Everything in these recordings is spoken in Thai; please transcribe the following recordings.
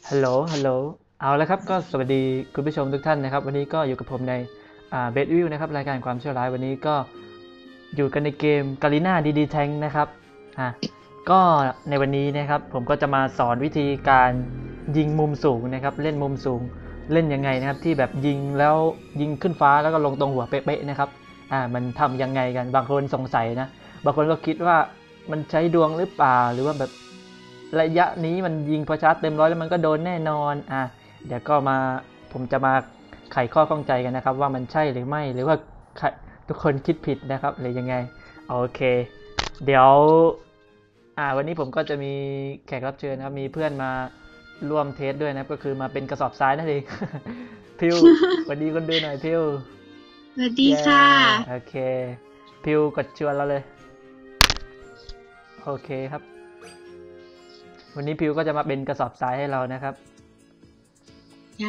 ฮัลโหลฮัลโหลเอาละครับก็สวัสดีคุณผู้ชมทุกท่านนะครับวันนี้ก็อยู่กับผมในเบสวิวนะครับรายการความชั่วร้ายวันนี้ก็อยู่กันในเกมกาลิน่าดีดีแทงนะครับอ่าก็ในวันนี้นะครับผมก็จะมาสอนวิธีการยิงมุมสูงนะครับเล่นมุมสูงเล่นยังไงนะครับที่แบบยิงแล้วยิงขึ้นฟ้าแล้วก็ลงตรงหัวเป๊ะๆนะครับมันทำยังไงกันบางคนสงสัยนะบางคนก็คิดว่ามันใช้ดวงหรือเปล่าหรือว่าแบบระยะนี้มันยิงพอชาร์จเต็มร้อยแล้วมันก็โดนแน่นอนเดี๋ยวก็มาผมจะมาไขข้อข้องใจกันนะครับว่ามันใช่หรือไม่หรือว่าทุกคนคิดผิดนะครับหรือยังไงโอเคเดี๋ยววันนี้ผมก็จะมีแขกรับเชิญนะครับมีเพื่อนมาร่วมเทสด้วยนะก็คือมาเป็นกระสอบทรายนั่นเอง พิวสวัสดีคนดูหน่อยพิวสวัสดีค่ะโอเคพิวกดชวนเราเลยโอเคครับวันนี้พิวก็จะมาเป็นกระสอบทรายให้เรานะครับใช่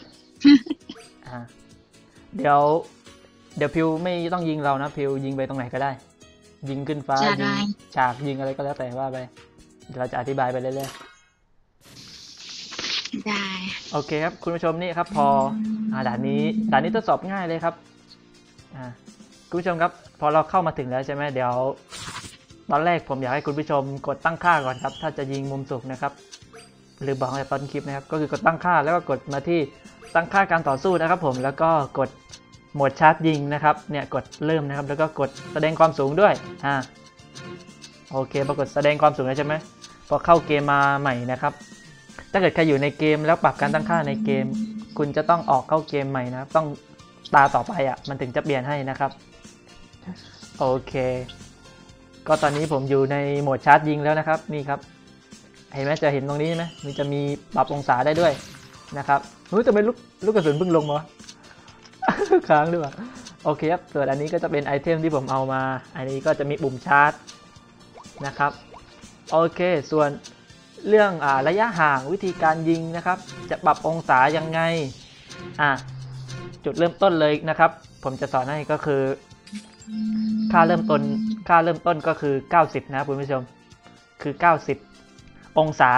เดี๋ยวพิวไม่ต้องยิงเรานะพิวยิงไปตรงไหนก็ได้ยิงขึ้นฟ้ายิงฉากยิงอะไรก็แล้วแต่ว่าไปเดี๋ยวเราจะอธิบายไปเรื่อยๆได้โอเคครับคุณผู้ชมนี่ครับพอด่านนี้ทดสอบง่ายเลยครับคุณผู้ชมครับพอเราเข้ามาถึงแล้วใช่ไหมเดี๋ยวตอนแรกผมอยากให้คุณผู้ชมกดตั้งค่าก่อนครับถ้าจะยิงมุมสูงนะครับหรือบอกในตอนคลิปนะครับก็คือกดตั้งค่าแล้วก็กดมาที่ตั้งค่าการต่อสู้นะครับผมแล้วก็กดโหมดชาร์จยิงนะครับเนี่ยกดเริ่มนะครับแล้วก็กดแสดงความสูงด้วยโอเคปรากฏแสดงความสูงแล้วใช่ไหมพอเข้าเกมมาใหม่นะครับถ้าเกิดใครอยู่ในเกมแล้วปรับการตั้งค่าในเกมคุณจะต้องออกเข้าเกมใหม่นะครับต้องตาต่อไปมันถึงจะเปลี่ยนให้นะครับโอเคก็ตอนนี้ผมอยู่ในโหมดชาร์จยิงแล้วนะครับนี่ครับเห็นไหมจะเห็นตรงนี้ไหมมันจะมีปรับองศาได้ด้วยนะครับจะเป็นลูกกระสุนเพิ่งลงมา ค้างด้วยโอเคครับส่วนอันนี้ก็จะเป็นไอเทมที่ผมเอามาอันนี้ก็จะมีปุ่มชาร์จนะครับโอเคส่วนเรื่องระยะห่างวิธีการยิงนะครับจะปรับองศายังไงจุดเริ่มต้นเลยนะครับผมจะสอนให้ก็คือค่าเริ่มต้นก็คือ90นะคุณผู้ชมคือ90องศา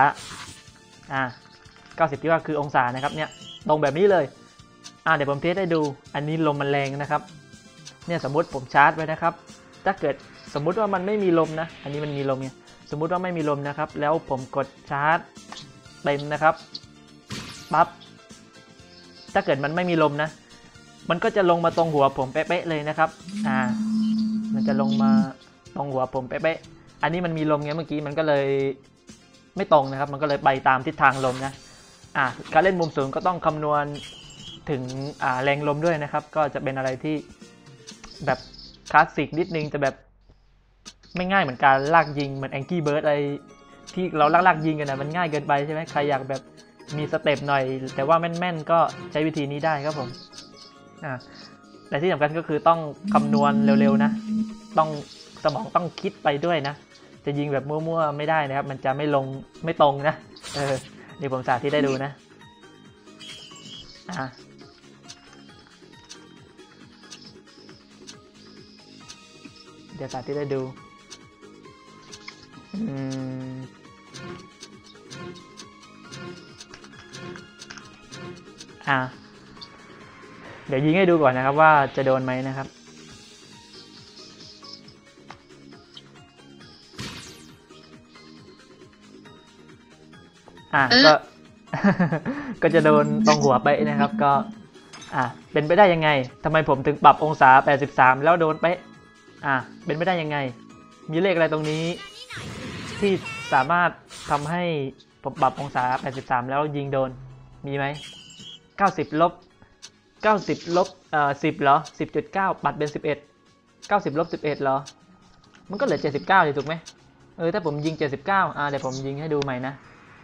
90ที่ว่าคือองศานะครับเนี่ยตรงแบบนี้เลยเดี๋ยวผมเทสให้ดูอันนี้ลมมันแรงนะครับเนี่ยสมมติผมชาร์จไว้นะครับถ้าเกิดสมมุติว่ามันไม่มีลมนะอันนี้มันมีลมเนี่ยสมมุติว่าไม่มีลมนะครับแล้วผมกดชาร์จเต็มนะครับปั๊บถ้าเกิดมันไม่มีลมนะมันก็จะลงมาตรงหัวผมเป๊ะๆเลยนะครับมันจะลงมาตรงหัวผมเป๊ะๆอันนี้มันมีลมไงเมื่อกี้มันก็เลยไม่ตรงนะครับมันก็เลยไปตามทิศทางลมนะการเล่นมุมสูงก็ต้องคำนวณถึงแรงลมด้วยนะครับก็จะเป็นอะไรที่แบบคลาสสิกนิดนึงจะแบบไม่ง่ายเหมือนการลากยิงเหมือนแองกี้เบิร์ดอะไรที่เราลากยิงกันนะมันง่ายเกินไปใช่ไหมใครอยากแบบมีสเต็ปหน่อยแต่ว่าแม่นๆก็ใช้วิธีนี้ได้ครับผมแต่ที่สำคัญก็คือต้องคำนวณเร็วๆนะต้องสมองต้องคิดไปด้วยนะจะยิงแบบมั่วๆไม่ได้นะครับมันจะไม่ตรงนะเดี๋ยวผมสาธิตได้ดูนะเดี๋ยวสาธิตได้ดูเดี๋ยวยิงให้ดูก่อนนะครับว่าจะโดนไหมนะครับก็ ก็จะโดนตรงหัวไปนะครับก็เป็นไปได้ยังไงทำไมผมถึงปรับองศา83แล้วโดนไปเป็นไปได้ยังไงมีเลขอะไรตรงนี้ที่สามารถทำให้ผมปรับองศา83แล้วยิงโดนมีไหม90ลบ90ลบ10เหรอ 10.9 ปัดเป็น11 90ลบ11เหรอมันก็เหลือ79เลยถูกไหมถ้าผมยิง79เดี๋ยวผมยิงให้ดูใหม่นะ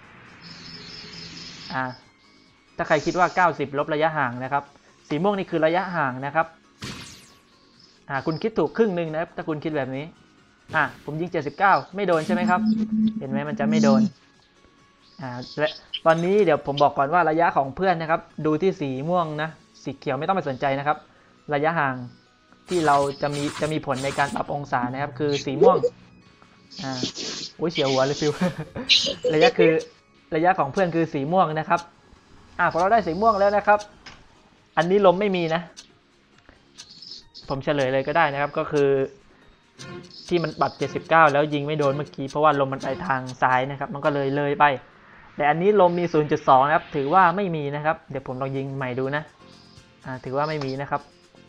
ถ้าใครคิดว่า90ลบระยะห่างนะครับสีม่วงนี่คือระยะห่างนะครับคุณคิดถูกครึ่งนึงนะถ้าคุณคิดแบบนี้ผมยิง79ไม่โดนใช่ไหมครับเห็นไหมมันจะไม่โดนและตอนนี้เดี๋ยวผมบอกก่อนว่าระยะของเพื่อนนะครับดูที่สีม่วงนะสีเขียวไม่ต้องไปสนใจนะครับระยะห่างที่เราจะมีผลในการปรับองศานะครับคือสีม่วงโอ้ยเสียวหัวเลยฟิวระยะคือระยะของเพื่อนคือสีม่วงนะครับพอเราได้สีม่วงแล้วนะครับอันนี้ลมไม่มีนะผมเฉลยเลยก็ได้นะครับก็คือที่มันปัด79แล้วยิงไม่โดนเมื่อกี้เพราะว่าลมมันไปทางซ้ายนะครับมันก็เลยไปแต่อันนี้ลมมี 0.2 นะครับถือว่าไม่มีนะครับเดี๋ยวผมลองยิงใหม่ดูนะถือว่าไม่มีนะครับ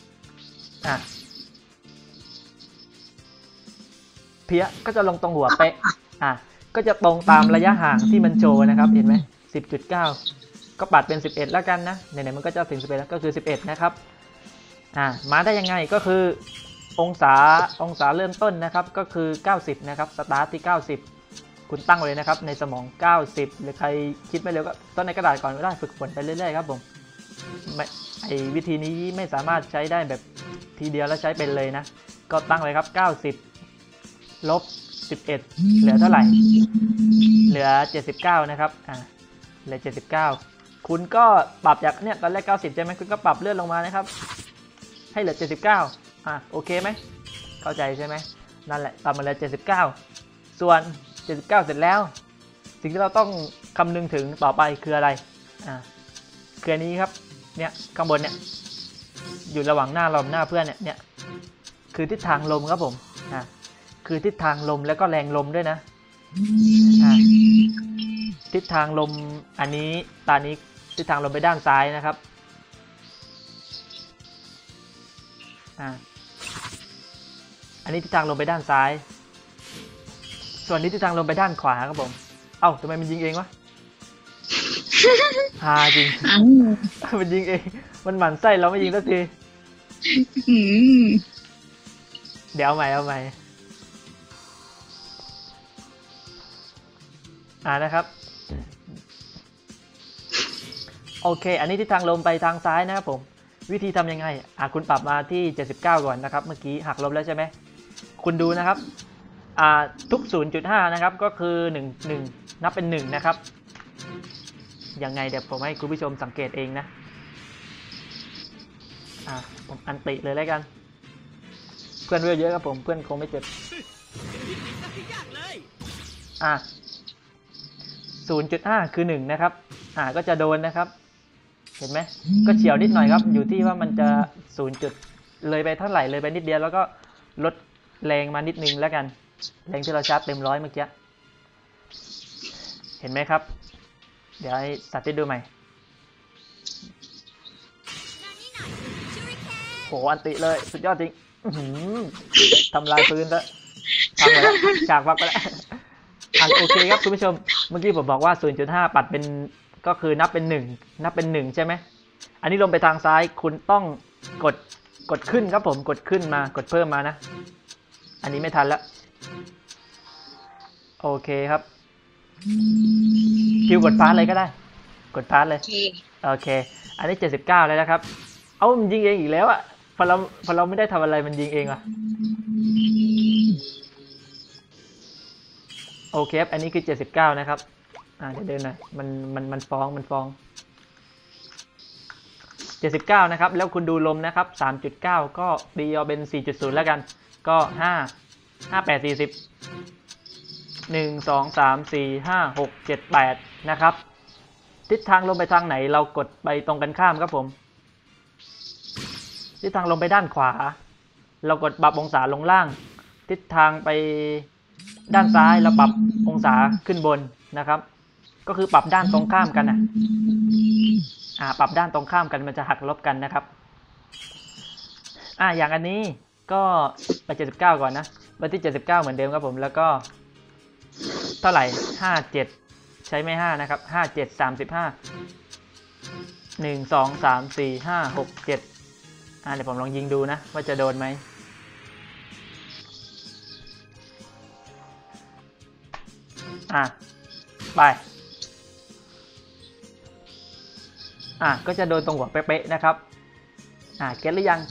เพี้ยก็จะลงตรงหัวเป๊ะก็จะตรงตามระยะห่างที่มันโชว์นะครับเห็นไหม 10.9 ก็ปัดเป็น11แล้วกันนะไหนๆมันก็จะถึง11แล้วก็คือ11นะครับมาได้ยังไงก็คือองศาเริ่มต้นนะครับก็คือ90นะครับสตาร์ทที่90คุณตั้งไว้เลยนะครับในสมอง90หรือใครคิดไม่เร็วก็ต้นในกระดาษก่อนก็ได้ฝึกฝนไปเรื่อยๆครับผมวิธีนี้ไม่สามารถใช้ได้แบบทีเดียวแล้วใช้เป็นเลยนะก็ตั้งเลยครับ90ลบ11เหลือเท่าไหร่เหลือ79นะครับเหลือ79คุณก็ปรับจากเนี่ยตอนแรก90ใช่ไหมคุณก็ปรับเลื่อนลงมานะครับให้เหลือ79โอเคไหมเข้าใจใช่ไหมนั่นแหละปรับมาเหลือ79ส่วน79เสร็จแล้วสิ่งที่เราต้องคำนึงถึงต่อไปคืออะไรคืออันนี้ครับเนี่ยข้างบนเนี่ยอยู่ระหว่างหน้าเราหน้าเพื่อนเนี่ยคือทิศทางลมครับผมคือทิศทางลมแล้วก็แรงลมด้วยนะทิศทางลมอันนี้ตอนนี้ทิศทางลมไปด้านซ้ายนะครับอันนี้ทิศทางลมไปด้านซ้ายส่วนนี้ทิศทางลมไปด้านขวาครับผมทำไมมันยิงเองวะจริงมันยิงเองมันหมั่นไส้เราไม่ยิงสักทีเดี๋ยวเอาใหม่นะครับโอเคอันนี้ทิศทางลมไปทางซ้ายนะครับผมวิธีทำยังไงคุณปรับมาที่79ก่อนนะครับเมื่อกี้หักลบแล้วใช่ไหมคุณดูนะครับทุก 0.5 นะครับก็คือ1นับเป็น1นะครับยังไงเดี๋ยวผมให้คุณผู้ชมสังเกตเองนะผมอันติเลยแล้วกันเพื่อนเยอะครับผมเพื่อนคงไม่เจ็บ0.5 คือ1นะครับก็จะโดนนะครับเห็นไหมก็เฉียวนิดหน่อยครับอยู่ที่ว่ามันจะ0จุดเลยไปเท่าไหร่เลยไปนิดเดียวแล้วก็ลดแรงมานิดนึงแล้วกันแรงที่เราชาร์จเต็ม100เมื่อกี้เห็นไหมครับเดี๋ยวให้สาธิตดูใหม่โหอันติเลยสุดยอดจริงทำลายปืนแล้วทำแล้วฉากฟักไปแล้วโอเคครับคุณผู้ชมเมื่อกี้ผมบอกว่า 0.5 ปัดเป็นก็คือนับเป็น1ใช่ไหมอันนี้ลงไปทางซ้ายคุณต้องกดขึ้นครับผมกดขึ้นมากดเพิ่มมานะอันนี้ไม่ทันแล้วโอเคครับคิวกดพาสเลยก็ได้กดพาสเลยโอเคอันนี้79แล้วนะครับมันยิงเองอีกแล้วพอเราไม่ได้ทำอะไรมันยิงเองโอเคครับอันนี้คือ79นะครับเดี๋ยวเดินหน่อยมันฟ้อง79นะครับแล้วคุณดูลมนะครับ 3.9 ก็ตีเอาเป็น 4.0 แล้วกันก็5 8 40 1 2 3 4 5 6 7 8นะครับทิศทางลมไปทางไหนเรากดไปตรงกันข้ามครับผมทิศทางลมไปด้านขวาเรากดปรับองศาลงล่างทิศทางไปด้านซ้ายเราปรับองศาขึ้นบนนะครับก็คือปรับด้านตรงข้ามกันปรับด้านตรงข้ามกันมันจะหักลบกันนะครับอย่างอันนี้ก็ไป79ก่อนนะไปที่79เหมือนเดิมครับผมแล้วก็เท่าไหร่57ใช้ไม่5นะครับ57 35 1 2 3 4 5 6 7เดี๋ยวผมลองยิงดูนะว่าจะโดนไหมไปก็จะโดนตรงหัวเป๊ะๆนะครับเก็ตหรือยัง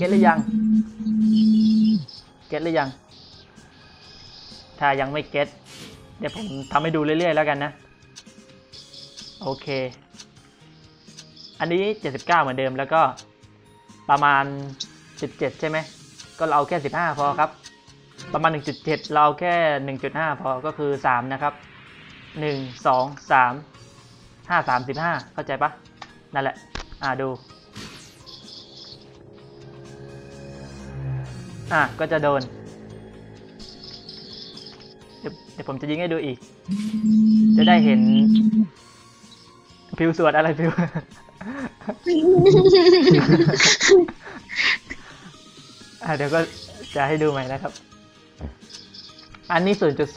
ถ้ายังไม่เก็ตเดี๋ยวผมทำให้ดูเรื่อยๆแล้วกันนะโอเคอันนี้79เหมือนเดิมแล้วก็ประมาณ17ใช่ไหมก็เราเอาแค่15พอครับประมาณ 1.7 เราเอาแค่ 1.5 พอก็คือ3นะครับ1 2 3 5 35เข้าใจปะนั่นแหละดูก็จะโดนเดี๋ยวผมจะยิงให้ดูอีกจะได้เห็นพิวสวดอะไรพิว เดี๋ยวก็จะให้ดูใหม่นะครับอันนี้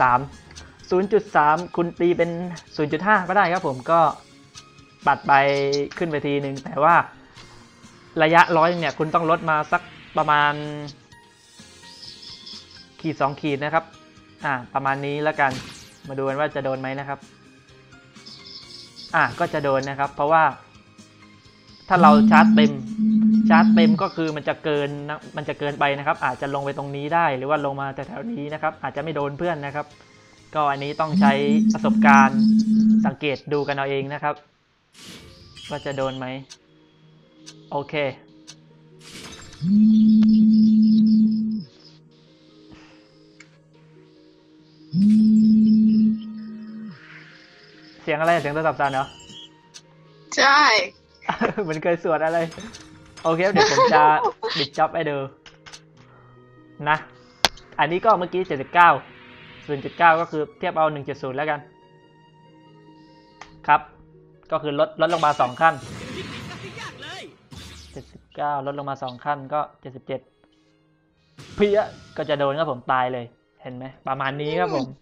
0.3 คุณตีเป็น 0.5 ก็ได้ครับผมก็ปัดไปขึ้นไปทีนึงแต่ว่าระยะ100เนี่ยคุณต้องลดมาสักประมาณขีด2ขีดนะครับประมาณนี้แล้วกันมาดูกันว่าจะโดนไหมนะครับก็จะโดนนะครับเพราะว่าถ้าเราชาร์จเต็มก็คือมันจะเกินไปนะครับอาจจะลงไปตรงนี้ได้หรือว่าลงมาแถวๆนี้นะครับอาจจะไม่โดนเพื่อนนะครับก็อันนี้ต้องใช้ประสบการณ์สังเกตดูกันเอาเองนะครับว่าจะโดนไหมโอเคเสียงอะไรเสียงโทรศัพท์สั่นเหรอใช่เหมือนเคยสวดอะไรโอเคเดี๋ยวผมจะบิดจ็อบให้ดูนะอันนี้ก็เมื่อกี้79 0.9 ก็คือเทียบเอา 1.0 แล้วกันครับก็คือลดลงมา2ขั้น79ลดลงมา2ขั้นก็77เพี้ยก็จะโดนครับผมตายเลยเห็นไหมประมาณนี้ครับผม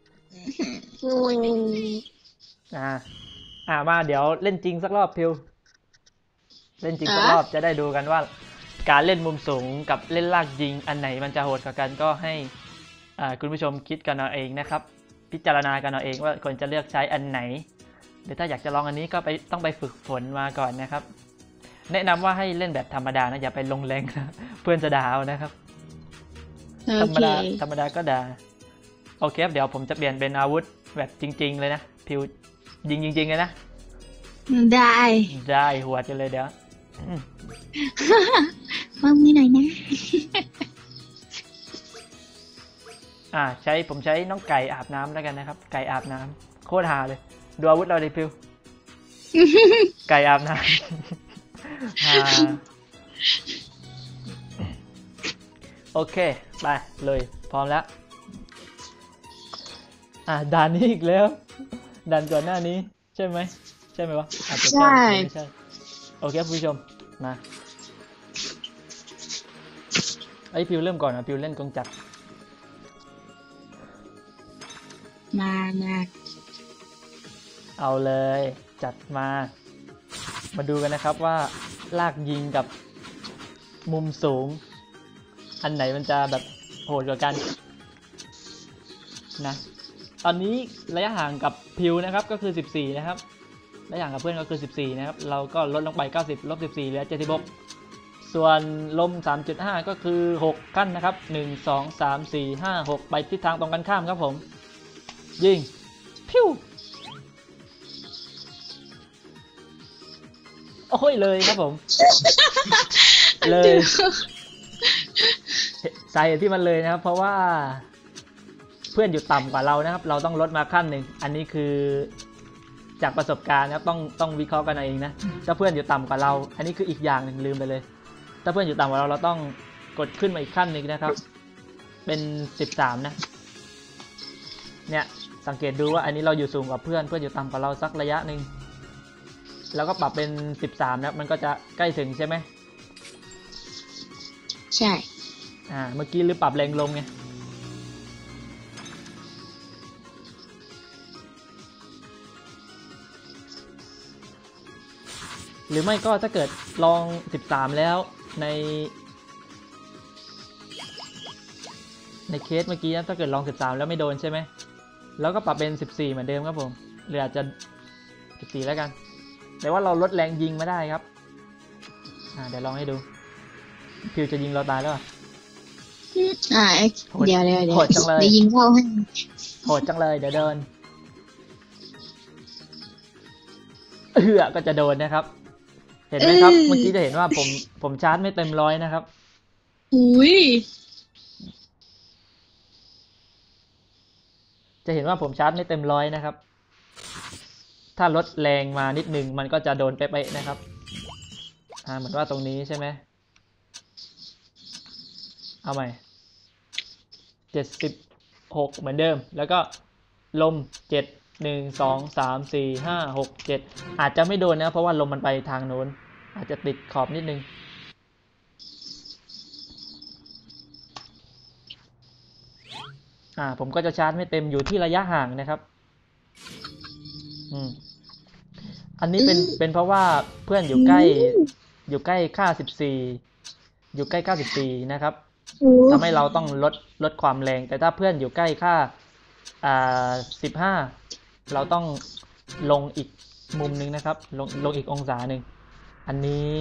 มาเดี๋ยวเล่นจริงสักรอบพิวเล่นจริงสักรอบจะได้ดูกันว่าการเล่นมุมสูงกับเล่นลากยิงอันไหนมันจะโหดกว่ากันก็ให้คุณผู้ชมคิดกันเอาเองนะครับพิจารณากันเอาเองว่าควรจะเลือกใช้อันไหนหรือถ้าอยากจะลองอันนี้ก็ต้องไปฝึกฝนมาก่อนนะครับแนะนำว่าให้เล่นแบบธรรมดานะอย่าไปลงแรงนะเพื่อนจะด่าเอานะครับธรรมดาก็ด่าโอเคเดี๋ยวผมจะเปลี่ยนเป็นอาวุธแบบจริงๆเลยนะพิวยิงจริงๆเลยนะได้หัวจะเลยเดี๋ยวฟังมีหน่อยนะผมใช้น้องไก่อาบน้ำแล้วกันนะครับไก่อาบน้ำโคตรฮาเลยดูอาวุธเราดิพิว ไก่อาบน้ำ โอเคไปเลยพร้อมแล้วด่านนี้อีกแล้วด่านก่อนหน้านี้ใช่ไหมวะอาจจะใช่ไม่ใช่โอเคคุณผู้ชมมาพิวเริ่มก่อนพิวเล่นกงจักรมาเอาเลยจัดมาดูกันนะครับว่าลากยิงกับมุมสูงอันไหนมันจะแบบโหดกว่ากันนะตอนนี้ระยะห่างกับพิวนะครับก็คือ14นะครับระยะห่างกับเพื่อนก็คือ14นะครับเราก็ลดลงไป90ลบ14เหลือ76ส่วนลม 3.5 ก็คือ6ขั้นนะครับ1 2 3 4 5 6ไปทิศทางตรงกันข้ามครับผมยิงพิวโอ้ยเลยครับผมเลยสาเหตุที่มันเลยนะครับเพราะว่าเพื่อนอยู่ต่ำกว่าเรานะครับเราต้องลดมาขั้นหนึ่งอันนี้คือจากประสบการณ์ครับต้องวิเคราะห์กันเองนะถ้าเพื่อนอยู่ต่ำกว่าเราอันนี้คืออีกอย่างหนึ่งลืมไปเลยถ้าเพื่อนอยู่ต่ำกว่าเราต้องกดขึ้นมาอีกขั้นหนึ่งนะครับเป็น13นะเนี่ยสังเกตดูว่าอันนี้เราอยู่สูงกว่าเพื่อนอยู่ต่ำกว่าเราสักระยะหนึ่งแล้วก็ปรับเป็น13นะมันก็จะใกล้ถึงใช่ไหมใช่เมื่อกี้หรือปรับแรงลงไงหรือไม่ก็ถ้าเกิดลอง13แล้วในเคสเมื่อกี้ถ้าเกิดลอง13แล้วไม่โดนใช่ไหมแล้วก็ปรับเป็น14เหมือนเดิมครับผมหรืออาจจะ14แล้วกันแต่ว่าเราลดแรงยิงมาได้ครับเดี๋ยวลองให้ดูพิวจะยิงเราตายแล้วเดี๋ยวโหดจังเลยยิงเข้าให้โหดจังเลยเดี๋ยวเดินก็จะโดนนะครับเห็นไหมครับเมื่อกี้จะเห็นว่าผมชาร์จไม่เต็ม100นะครับจะเห็นว่าผมชาร์จไม่เต็ม100นะครับถ้าลดแรงมานิดนึงมันก็จะโดนเป๊ะๆนะครับเหมือนว่าตรงนี้ใช่ไหมเอาใหม่76เหมือนเดิมแล้วก็ลม7 1 2 3 4 5 6 7อาจจะไม่โดนนะเพราะว่าลมมันไปทางโน้นอาจจะติดขอบนิดนึงผมก็จะชาร์จไม่เต็มอยู่ที่ระยะห่างนะครับอันนี้เป็นเพราะว่าเพื่อนอยู่ใกล้ค่า14อยู่ใกล้ค่า14นะครับทำให้เราต้องลดความแรงแต่ถ้าเพื่อนอยู่ใกล้ค่า15เราต้องลงอีกมุมนึงนะครับลงอีกองศาหนึ่งอันนี้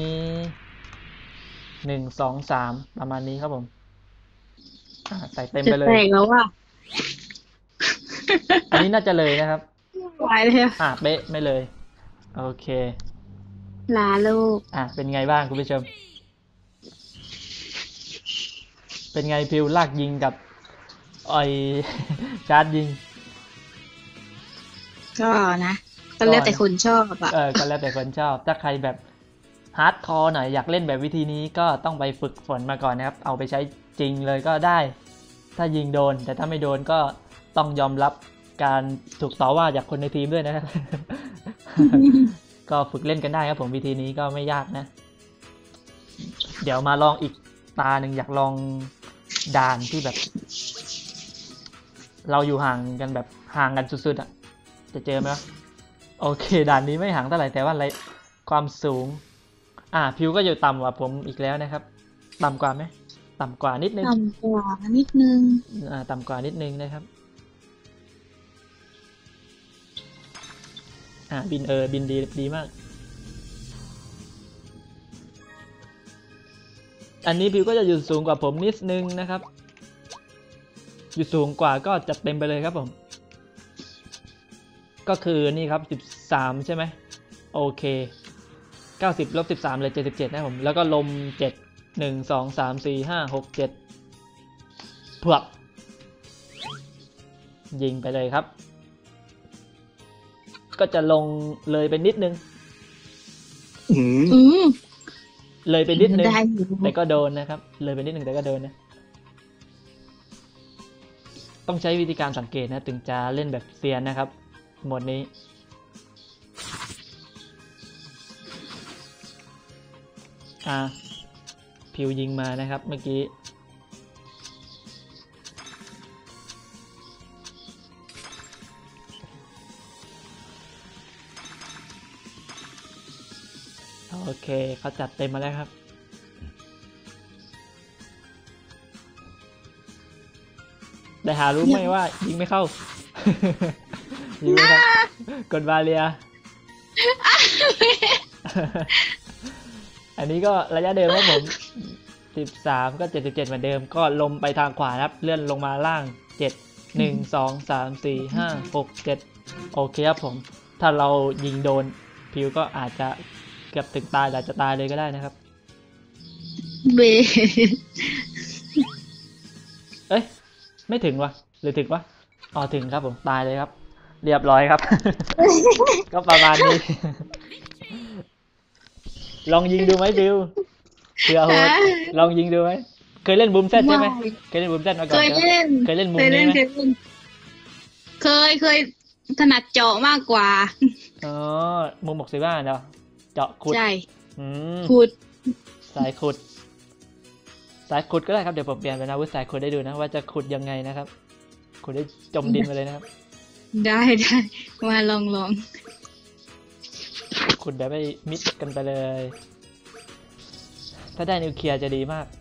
1 2 3ประมาณนี้ครับผมใส่เต็มไปเลยจะแตกแล้วว่ะอันนี้น่าจะเลยนะครับไหวเลยอะเป๊ะไม่เลยโอเคลาลูกเป็นไงบ้างคุณผู้ชมเป็นไงพิวลากยิงกับชาร์จยิงก็นะก็แล้วแต่คนชอบอ่ะก็แล้วแต่คนชอบถ้าใครแบบฮาร์ดคอร์หน่อยอยากเล่นแบบวิธีนี้ก็ต้องไปฝึกฝนมาก่อนนะครับเอาไปใช้จริงเลยก็ได้ถ้ายิงโดนแต่ถ้าไม่โดนก็ต้องยอมรับการถูกต่อว่าจากคนในทีมด้วยนะครับ ก็ฝึกเล่นกันได้ครับผมวิธีนี้ก็ไม่ยากนะเดี๋ยวมาลองอีกตาหนึ่งอยากลองด่านที่แบบเราอยู่ห่างกันแบบห่างกันสุดๆจะเจอไหมวะโอเคด่านนี้ไม่ห่างเท่าไหร่แต่ว่าอะไรความสูงพิวก็อยู่ต่ำกว่าผมอีกแล้วนะครับต่ำกว่าไหมต่ำกว่านิดนึงต่ำกว่านิดนึงต่ำกว่านิดนึงนะครับบินดีมากอันนี้พิวก็จะอยู่สูงกว่าผมนิดนึงนะครับอยู่สูงกว่าก็จัดเต็มไปเลยครับผมก็คือนี่ครับ13ใช่ไหมโอเค90ลบ13เลย77นะผมแล้วก็ลม7 1 2 3 4 5 6 7เผือกยิงไปเลยครับก็จะลงเลยไปนิดนึงเลยไปนิดนึงแต่ก็โดนนะครับเลยไปนิดนึงแต่ก็โดนนะต้องใช้วิธีการสังเกตนะถึงจะเล่นแบบเซียนนะครับโหมดนี้พิวยิงมานะครับเมื่อกี้โอเคเขาจัดเต็มมาแล้วครับแต่หารู้ไหมว่ายิงไม่เข้า ยิงไม่เข้ากดบาเรีย อันนี้ก็ระยะเดิมครับผม13ก็77เหมือนเดิมก็ลมไปทางขวาครับเลื่อนลงมาล่าง7 1 2 3 4 5 6 7โอเคครับผมถ้าเรายิงโดนพิวก็อาจจะเกือบถึงตายอาจจะตายเลยก็ได้นะครับเบไม่ถึงวะหรือถึงวะถึงครับผมตายเลยครับเรียบร้อยครับ ก็ประมาณนี้ ลองยิงดูไหมบิวเผื่อโหดลองยิงดูไหมเคยเล่นบูมเซตใช่ไหมเคยเล่นบูมเซตมาก่อนเคยเล่นมุมนี้ไหมเคยถนัดเจาะมากกว่ามุม65เนาะเจาะขุดใช่ขุดสายขุดก็ได้ครับเดี๋ยวผมเปลี่ยนเป็นอาวุธสายขุดได้ดูนะว่าจะขุดยังไงนะครับขุดได้จมดินไปเลยนะครับได้มาลองขุดแบบไปมิดกันไปเลยถ้าได้นิวเคลียร์จะดีมาก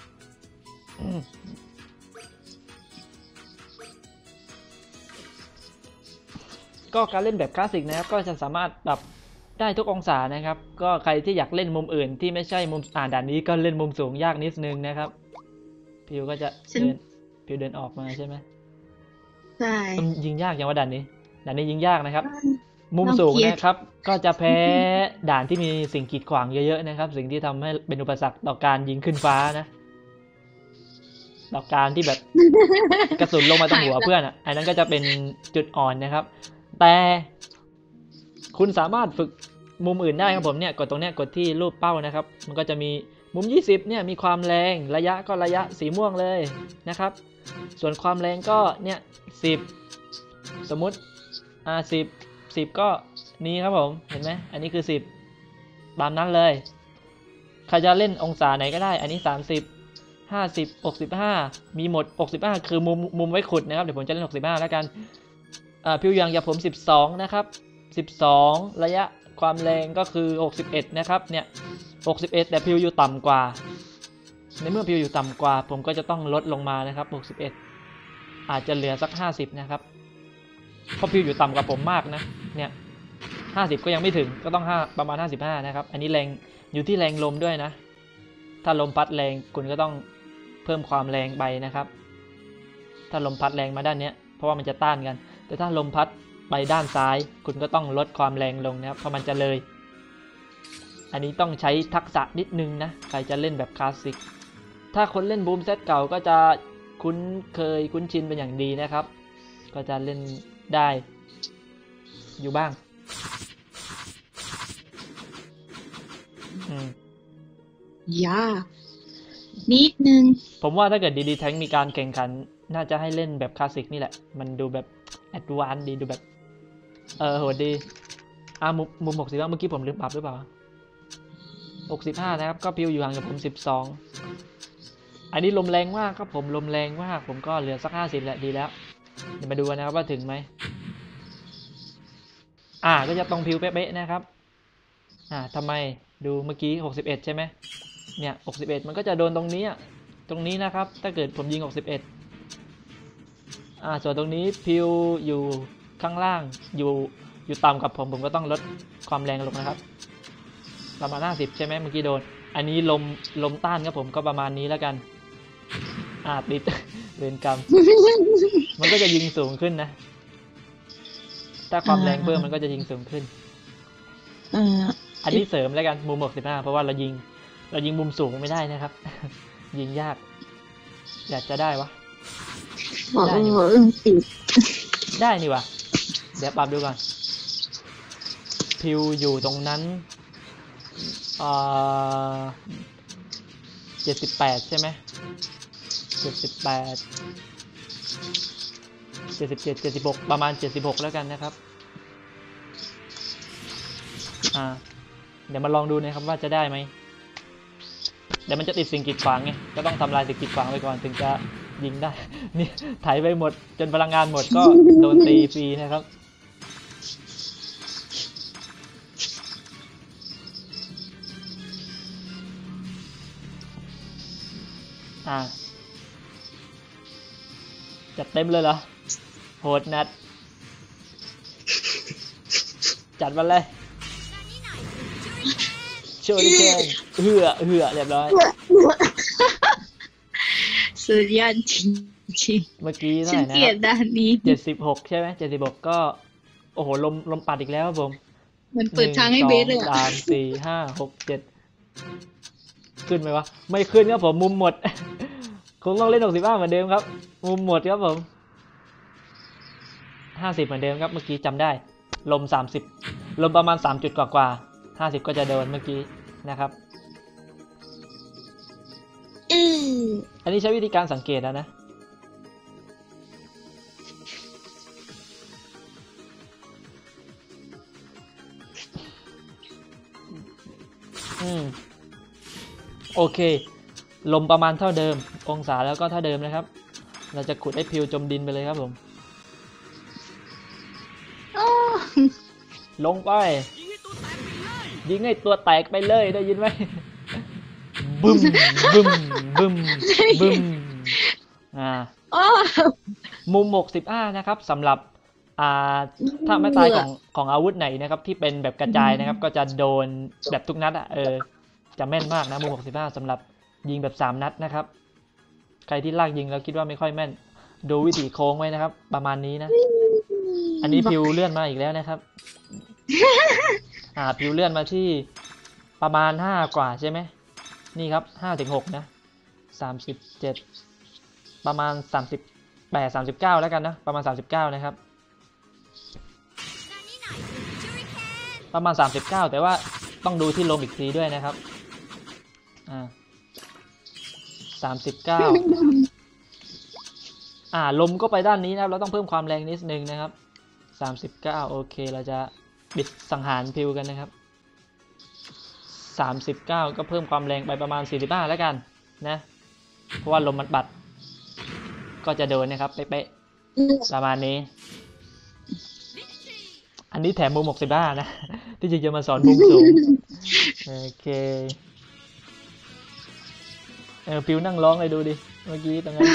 ก็การเล่นแบบคลาสสิกนะครับก็จะสามารถปรับได้ทุกองศานะครับก็ใครที่อยากเล่นมุมอื่นที่ไม่ใช่มุมด่านนี้ก็เล่นมุมสูงยากนิดนึงนะครับพิวก็จะเดินออกมาใช่ไหมใช่ยิงยากอย่างว่าด่านนี้ยิงยากนะครับมุมสูงนะครับก็จะแพ้ด่านที่มีสิ่งกีดขวางเยอะๆนะครับสิ่งที่ทำให้เป็นอุปสรรคต่อการยิงขึ้นฟ้านะต่อการที่แบบกระสุนลงมาตรงหัวเพื่อนอันนั้นก็จะเป็นจุดอ่อนนะครับแต่คุณสามารถฝึกมุมอื่นได้ครับผมเนี่ยกดตรงเนี้ยกดที่รูปเป้านะครับมันก็จะมีมุม20เนี่ยมีความแรงระยะก็ระยะสีม่วงเลยนะครับส่วนความแรงก็เนี่ย10สมมุติ10ก็นี้ครับผมเห็นไหมอันนี้คือ10ตามนั้นเลยใครจะเล่นองศาไหนก็ได้อันนี้30 50 65มีหมด65คือมุมไว้ขุดนะครับเดี๋ยวผมจะเล่น65แล้วกันผิวอย่างอย่าผม12นะครับ12ระยะความแรงก็คือ61นะครับเนี่ย61แต่พิวอยู่ต่ำกว่าในเมื่อพิวอยู่ต่ำกว่าผมก็จะต้องลดลงมานะครับ61อาจจะเหลือสัก50นะครับเพราะพิวอยู่ต่ำกว่าผมมากนะเนี่ย50ก็ยังไม่ถึงก็ต้องประมาณ55นะครับอันนี้แรงอยู่ที่แรงลมด้วยนะถ้าลมพัดแรงคุณก็ต้องเพิ่มความแรงไปนะครับถ้าลมพัดแรงมาด้านนี้เพราะว่ามันจะต้านกันแต่ถ้าลมพัดไปด้านซ้ายคุณก็ต้องลดความแรงลงนะครับเพราะมันจะเลยอันนี้ต้องใช้ทักษะนิดนึงนะใครจะเล่นแบบคลาสสิกถ้าคนเล่นบูมเซตเก่าก็จะคุ้นชินเป็นอย่างดีนะครับก็จะเล่นได้อยู่บ้างยานิดนึงผมว่าถ้าเกิดดีๆแทงมีการแข่งขันน่าจะให้เล่นแบบคลาสสิกนี่แหละมันดูแบบแอดวานซ์ดีดูแบบโหดดีมุม60เมื่อกี้ผมลืมปรับหรือเปล่า65นะครับก็พิวอยู่ห่างกับผม12อันนี้ลมแรงมากครับผมลมแรงมากผมก็เหลือสัก50แหละดีแล้วเดี๋ยวมาดูกันนะครับว่าถึงไหมก็จะตรงพิวเป๊ะๆนะครับทำไมดูเมื่อกี้61ใช่ไหมเนี่ย61มันก็จะโดนตรงนี้นะครับถ้าเกิดผมยิง61ส่วนตรงนี้พิวอยู่ข้างล่างอยู่ต่ำกับผมก็ต้องลดความแรงลงนะครับประมาณ50ใช่ไหมเมื่อกี้โดนอันนี้ลมต้านครับผมก็ประมาณนี้แล้วกันติดเวรกรรม มันก็จะยิงสูงขึ้นนะถ้าความแรงเพิ่มมันก็จะยิงสูงขึ้นอันนี้เสริมแล้วกันมุม65เพราะว่าเรายิงมุมสูงไม่ได้นะครับ ยิงยากอยากจะได้วะได้นี่วะเดี๋ยวปรับดูก่อนพิวอยู่ตรงนั้น78ใช่ไหม78 77 76ประมาณ76แล้วกันนะครับเดี๋ยวมาลองดูนะครับว่าจะได้ไหมเดี๋ยวมันจะติดสิ่งกีดขวางไงก็ต้องทำลายสิ่งกีดขวางไปก่อนถึงจะยิงได้นี่ไถไปหมดจนพลังงานหมดก็โดนตีฟรีนะครับจัดเต็มเลยเหรอโหดนัดจัดมาเลยโชว์ดิเกนเหือเรียบร้อยสุดยอดจริงๆเมื่อกี้เท่าไหร่นะเกลียดด้านนี้ 76ใช่ไหม76ก็โอ้โหลมปัดอีกแล้วครับผมมันเปิดทางให้เบสเลย 3 4 5 6 7ขึ้นไหมวะไม่ขึ้นครับผมมุมหมดคงต้องเล่น65เหมือนเดิมครับมุมหมดครับผม50เหมือนเดิมครับเมื่อกี้จำได้ลม30ลมประมาณ3จุดกว่า50ก็จะโดนเมื่อกี้นะครับอันนี้ใช้วิธีการสังเกตแล้วนะโอเคลมประมาณเท่าเดิมองศาแล้วก็เท่าเดิมนะครับเราจะขุดให้พิวจมดินไปเลยครับผมลงไปยิงให้ตัวแตกไปเลยได้ยินไหมบึ้มมุม65นะครับสำหรับถ้าไม่ตายของอาวุธไหนนะครับที่เป็นแบบกระจายนะครับก็จะโดนแบบทุกนัดจะแม่นมากนะมุม65สำหรับยิงแบบ3นัดนะครับใครที่ลากยิงแล้วคิดว่าไม่ค่อยแม่นดูวิถีโค้งไว้นะครับประมาณนี้นะอันนี้พิวเลื่อนมาอีกแล้วนะครับพิวเลื่อนมาที่ประมาณ5กว่าใช่ไหมนี่ครับ5 ถึง 6นะ37ประมาณ38 39แล้วกันนะประมาณ39นะครับประมาณ39แต่ว่าต้องดูที่ลมอีกทีด้วยนะครับ39ลมก็ไปด้านนี้นะครับเราต้องเพิ่มความแรงนิดนึงนะครับ39โอเคเราจะบิดสังหารพิวกันนะครับ39ก็เพิ่มความแรงไปประมาณ45แล้วกันนะเพราะว่าลมมันบัดก็จะโดนนะครับเป๊ะๆประมาณนี้อันนี้แถมมุม65นะที่จริงจะมาสอนมุมสูงโอเคพิวนั่งร้องเลยดูดิเมื่อกี้ตรงนั้น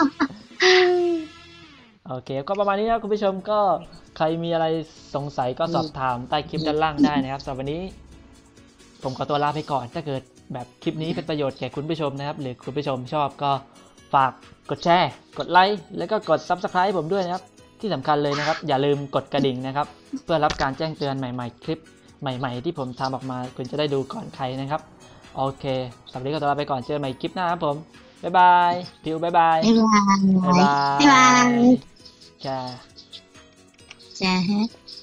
โอเคก็ประมาณนี้นะคุณผู้ชมก็ใครมีอะไรสงสัยก็สอบถามใต้คลิปด้านล่างได้นะครับสำหรับวันนี้ผมขอตัวลาไปก่อนถ้าเกิดแบบคลิปนี้เป็นประโยชน์แก่คุณผู้ชมนะครับหรือคุณผู้ชมชอบก็ฝากกดแชร์กดไลค์แล้วก็กด Subscribe ผมด้วยนะครับที่สำคัญเลยนะครับอย่าลืมกดกระดิ่งนะครับเพื่อรับการแจ้งเตือนใหม่ๆคลิปใหม่ๆที่ผมทำออกมาคุณจะได้ดูก่อนใครนะครับโอเคสำหรับวันนี้ก็ตัวลาไปก่อนเจอกันใหม่คลิปหน้าครับผมบ๊ายบายพิวบ๊ายบายบ๊ายบายจ้า